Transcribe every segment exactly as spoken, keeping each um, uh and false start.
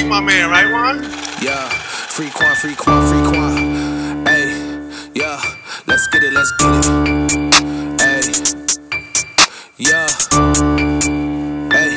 beat my man, right, Juan? Yeah, free Quan, free Quan, free Quan. Hey, yeah, let's get it, let's get it. Hey, yeah, hey.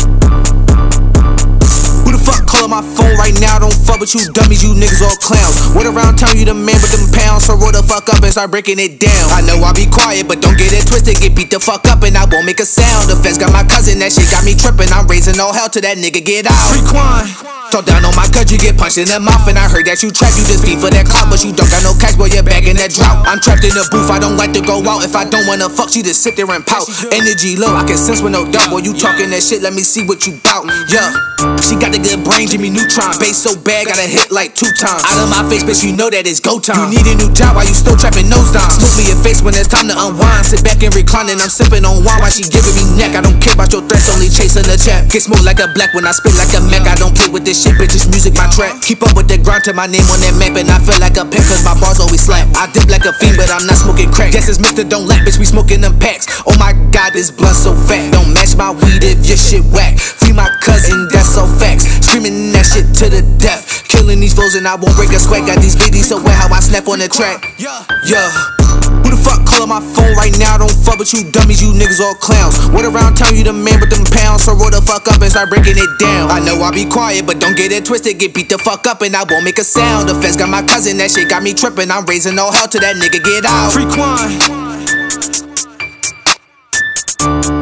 Who the fuck calling my phone right now? Don't fuck with you dummies, you niggas all clowns. Word around town, you the man with them pounds. So roll the fuck up and start breaking it down. I know I'll be quiet, but don't get it twisted. Get beat the fuck up and I won't make a sound. The feds got my cousin, that shit got me tripping. I'm raising all hell till that nigga get out. Free Quan. Talk down on my cut, you get punched in the mouth. And I heard that you trap, you just feed for that clout. But you don't got no cash, boy, you're back in that drought. I'm trapped in the booth, I don't like to go out. If I don't wanna fuck, she just sit there and pout. Energy low, I can sense with no doubt. Boy, you talking that shit, let me see what you bout. Yeah, she got the good brain, Jimmy Neutron. Bass so bad, got a hit like two times. Out of my face, bitch, you know that it's go time. You need a new job while you still trapping nose down. Smoke me a face when it's time to unwind. Sit back and recline and I'm sipping on wine while she giving me neck. I don't care about your threats, only chasing the chat. Get smoked like a black when I spit like a Mac. I don't play with this shit, bitch, it's music. My track. Keep up with the grind to my name on that map. And I feel like a pimp cause my bars always slap. I dip like a fiend but I'm not smoking crack. Guess it's Mister Don't Lack, bitch, we smoking them packs. Oh my god, this blunt so fat. Don't match my weed if your shit whack. Free my cousin, that's so facts. Screaming that shit to the death. Killing these foes and I won't break a sweat. Got these videos so wet how I snap on the track. Yeah, yeah. Who the fuck calling my phone right now? Don't fuck with you dummies, you niggas all clowns. Word around town, you the man with them pounds. So roll the fuck up and start breaking it down. I know I'll be quiet, but don't get it twisted. Get beat the fuck up and I won't make a sound. The feds got my cousin, that shit got me tripping. I'm raising all hell till that nigga get out. Free Quan.